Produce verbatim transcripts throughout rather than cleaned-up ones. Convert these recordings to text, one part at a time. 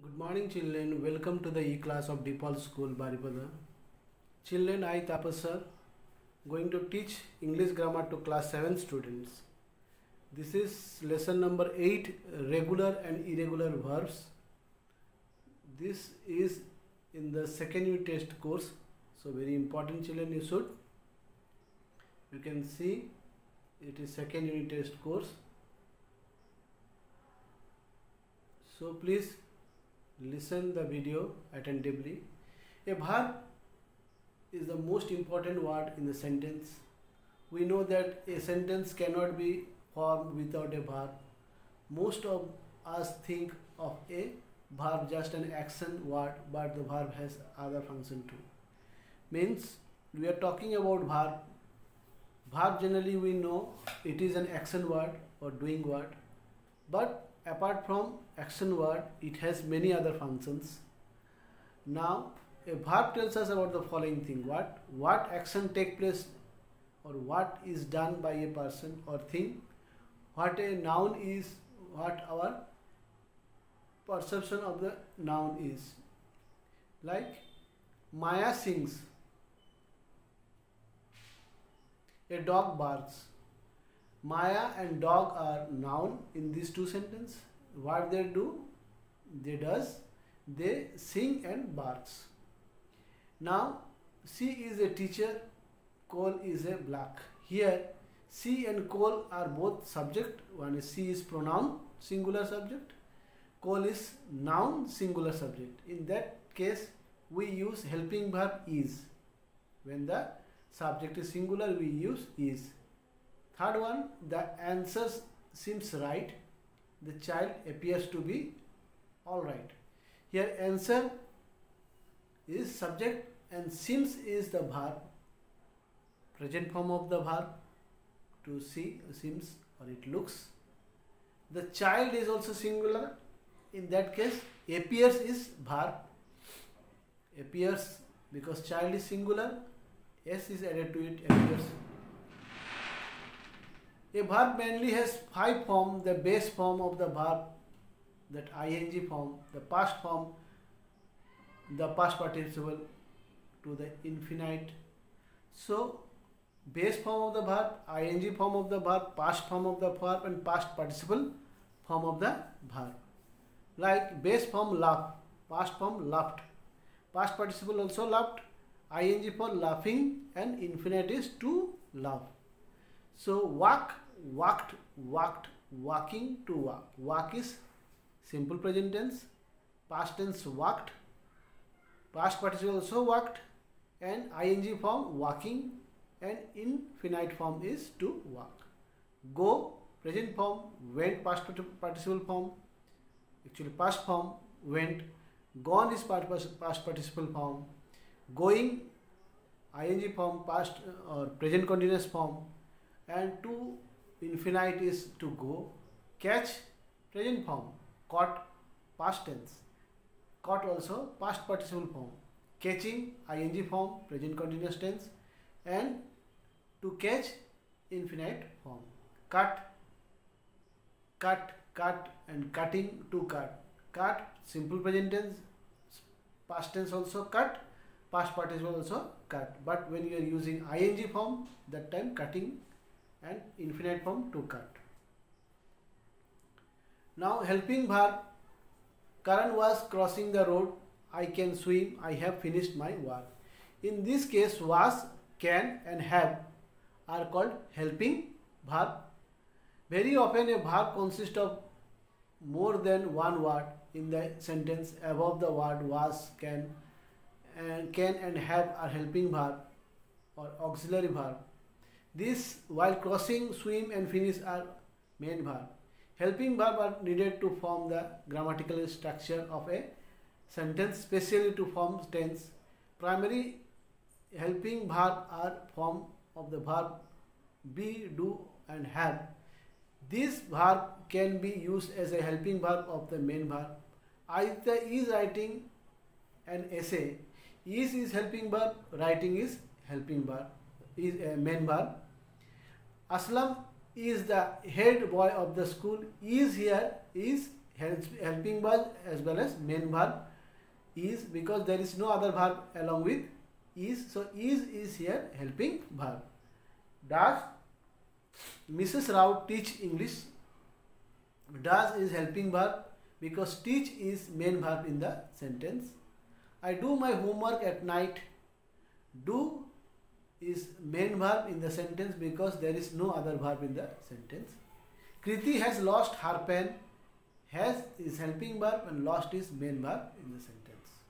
Good morning children, welcome to the e-class of Deepal School Baripada. Children, I Tapas sir going to teach English grammar to class seven students. This is lesson number eight, regular and irregular verbs. This is in the second unit test course, so very important children, you should. You can see it is second unit test course. So please listen the video attentively. A verb is the most important word in the sentence. We know that a sentence cannot be formed without a verb. Most of us think of a verb just an action word, but the verb has other function too. Means we are talking about verb. Verb generally we know it is an action word or doing word, but apart from action word, it has many other functions. Now, a verb tells us about the following thing: what what action take place or what is done by a person or thing. What a noun is, what our perception of the noun is. Like Maya sings, a dog barks. Maya and dog are noun in these two sentences. What they do? They does, they sing and barks. Now, she is a teacher, Cole is a black. Here, she and Cole are both subject. One is she is pronoun, singular subject. Cole is noun, singular subject. In that case, we use helping verb is. When the subject is singular, we use is. Third one, the answer seems right. The child appears to be alright. Here answer is subject and seems is the verb, present form of the verb, to see, seems or it looks. The child is also singular. In that case, appears is verb. Appears because child is singular, s is added to it, appears. A verb mainly has five forms: the base form of the verb, that ing form, the past form, the past participle to the infinite. So, base form of the verb, ing form of the verb, past form of the verb and past participle form of the verb. Like base form laugh, past form laughed, past participle also laughed, ing for laughing and infinite is to laugh. So, walk, walked, walked, walking, to walk. Walk is simple present tense, past tense walked, past participle also walked, and ing form walking, and infinite form is to walk. Go, present form, went, past participle form, actually past form, went. Gone is past participle form. Going, ing form, past or present continuous form. And to infinite is to go. Catch, present form. Caught, past tense. Caught also past participle form. Catching, ing form, present continuous tense. And to catch, infinite form. Cut, cut, cut, and cutting, to cut. Cut, simple present tense, past tense also cut, past participle also cut. But when you are using ing form, that time cutting and infinite form to cut. Now helping verb, Karan was crossing the road, I can swim, I have finished my work. In this case, was, can and have are called helping verb. Very often a verb consists of more than one word in the sentence. Above the word was, can, and can and have are helping verb or auxiliary verb. This, while crossing, swim and finish are main verb. Helping verb are needed to form the grammatical structure of a sentence, especially to form tense. Primary helping verb are form of the verb be, do and have. This verb can be used as a helping verb of the main verb. Either is writing an essay. Is is helping verb, writing is helping verb, is a main verb. Aslam is the head boy of the school. Is here is helping verb as well as main verb is, because there is no other verb along with is. So is is here helping verb. Does Missus Rao teach English? Does is helping verb because teach is main verb in the sentence. I do my homework at night. Do is main verb in the sentence because there is no other verb in the sentence. Kriti has lost her pen. Has is helping verb and lost is main verb in the sentence.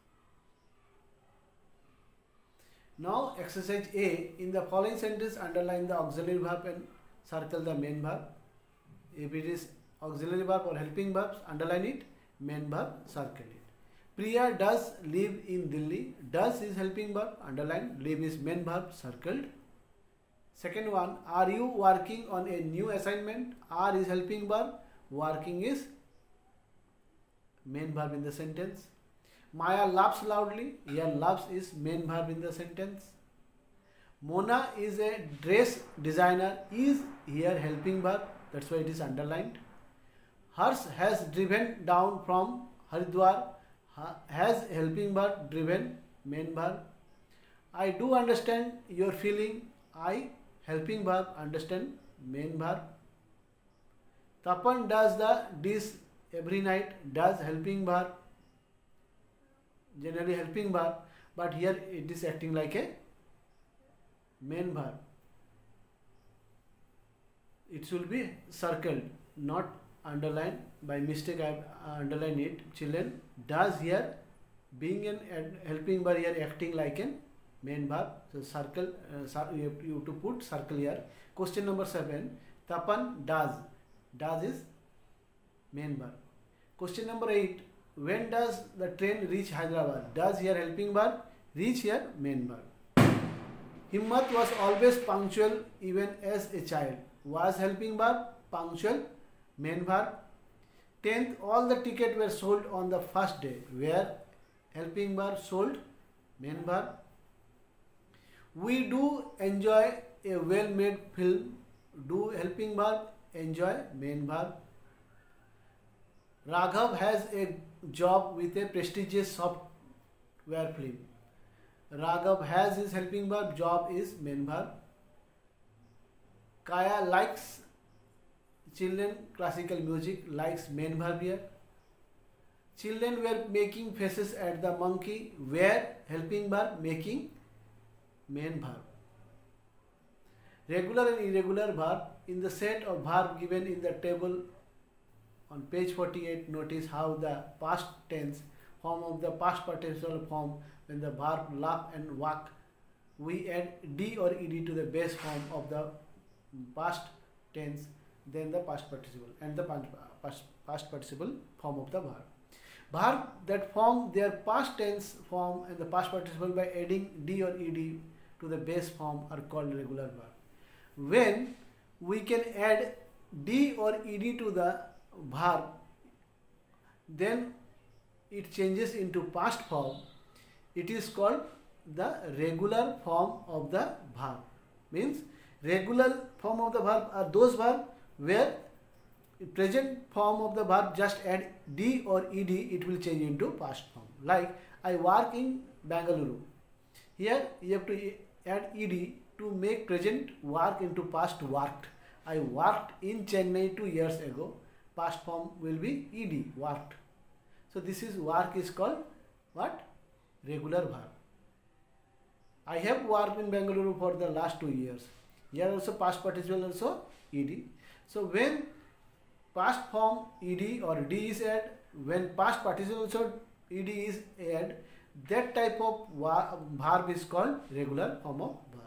Now exercise A. In the following sentence, underline the auxiliary verb and circle the main verb. If it is auxiliary verb or helping verbs, underline it. Main verb, circle it. Priya does live in Delhi. Does is helping verb, underline. Live is main verb, circled. Second one, are you working on a new assignment? Are is helping verb, working is main verb in the sentence. Maya laughs loudly. Here laughs is main verb in the sentence. Mona is a dress designer. Is here helping verb. That's why it is underlined. Hers has driven down from Haridwar. Has helping verb, driven, main verb. I do understand your feeling. I helping verb, understand, main verb. Tapan does the dish every night. Does helping verb, generally helping verb, but here it is acting like a main verb. It should be circled, not underlined. By mistake I have underlined it. Children, does here being an helping verb here acting like a main verb. So circle, uh, you, have, you have to put circle here. Question number seven. Tapan does. Does is main verb. Question number eight. When does the train reach Hyderabad? Does here helping verb, reach here main verb. Himmat was always punctual even as a child. Was helping verb, punctual, main verb. Tenth, all the tickets were sold on the first day. Where helping verb, sold, main verb. We do enjoy a well-made film. Do helping verb, enjoy, main verb. Raghav has a job with a prestigious software firm. Raghav has is helping verb, job is main verb. Kaya likes children classical music, likes main verb here. Children were making faces at the monkey. Were helping verb, making, main verb. Regular and irregular verb. In the set of verb given in the table on page forty-eight, notice how the past tense form of the past participle form, when the verb laugh and walk, we add d or ed to the base form of the past tense, then the past participle and the past, past participle form of the verb. Verb that form their past tense form and the past participle by adding d or ed to the base form are called regular verb. When we can add d or ed to the verb, then it changes into past form. It is called the regular form of the verb. Means regular form of the verb are those verbs where present form of the verb just add d or ed, it will change into past form. Like I work in Bengaluru. Here you have to add ed to make present work into past worked. I worked in Chennai two years ago. Past form will be ed, worked. So this is work is called what? Regular verb. I have worked in Bengaluru for the last two years. Here also past participle also ed. So when past form ed or d is added, when past participle also ed is added, that type of verb is called regular form of verb.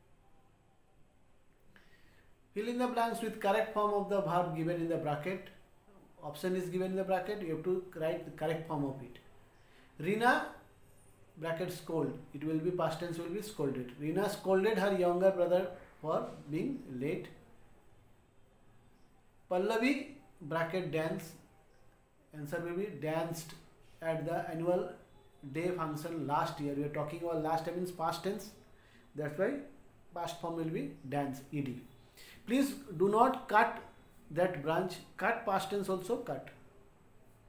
Fill in the blanks with correct form of the verb given in the bracket. Option is given in the bracket, you have to write the correct form of it. Rina, bracket scold, it will be past tense, will be scolded. Rina scolded her younger brother for being late. Pallavi, bracket dance, answer will be danced at the annual day function last year. We are talking about last time means past tense, that's why past form will be dance, ed. Please do not cut that branch. Cut, past tense also cut.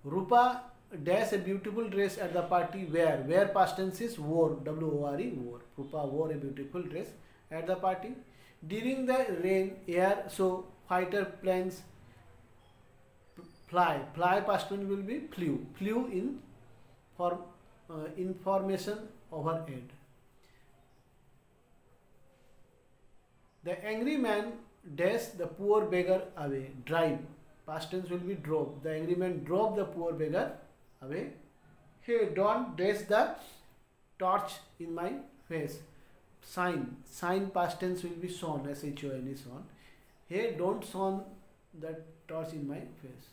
Rupa dash a beautiful dress at the party. Where? Where past tense is wore. W O R E, wore. Rupa wore a beautiful dress at the party. During the rain, air, so fighter planes fly. Fly past tense will be flew. Flew in for uh, information overhead. The angry man dash the poor beggar away. Drive. Past tense will be drove. The angry man drove the poor beggar away. Hey, don't dash the torch in my face. Sign. Sign past tense will be shone. S H O N is on. Hey, don't shone the torch in my face.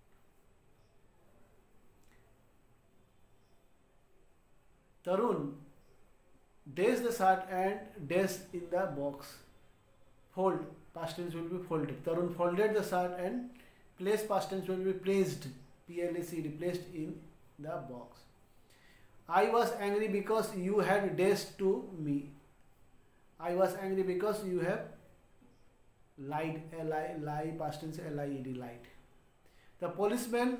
Tarun dash the shirt and dash in the box. Fold. Past tense will be folded. Tarun folded the shirt and place past tense will be placed. P L A C D, placed in the box. I was angry because you had dashed to me. I was angry because you have lied. L I, lie, past tense L I E D, lied. The policeman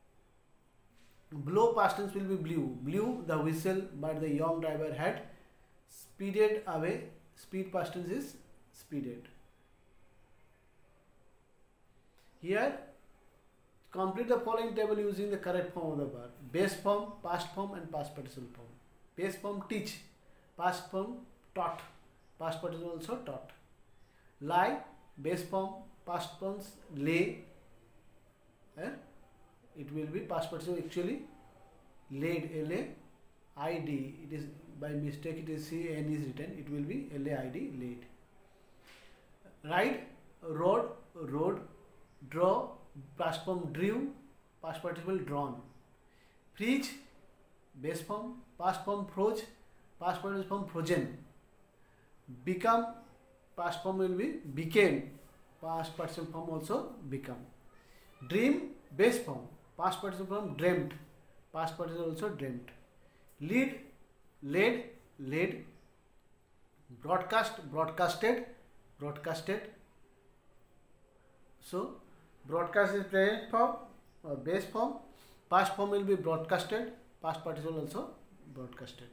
blow, past tense will be blew. Blew the whistle, but the young driver had speeded away. Speed past tense is speeded. Here, complete the following table using the correct form of the verb. Base form, past form and past participle form. Base form teach, past form taught, past participle also taught. Lie, base form, past forms lay. Eh? It will be past participle actually laid, L A I D. It is by mistake it is C N is written. It will be L A I D, laid. Ride, rode, rode. Draw, past form drew, past participle drawn. Freeze, base form, past form froze, past participle form frozen. Become, past form will be became, past participle form also become. Dream, base form, past participle form dreamt, past participle also dreamt. Lead, led, led. Broadcast, broadcasted, broadcasted. So broadcast is present form or base form. Past form will be broadcasted. Past participle also broadcasted.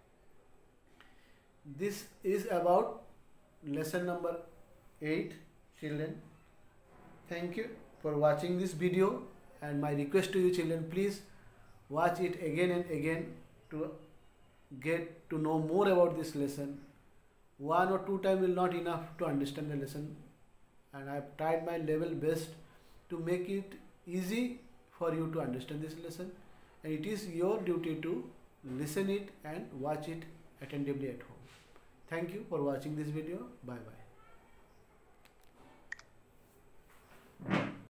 This is about lesson number eight, children. Thank you for watching this video, and my request to you children, please watch it again and again to get to know more about this lesson. One or two times will not enough to understand the lesson, and I have tried my level best to make it easy for you to understand this lesson, and it is your duty to listen it and watch it attentively at home. Thank you for watching this video. Bye bye.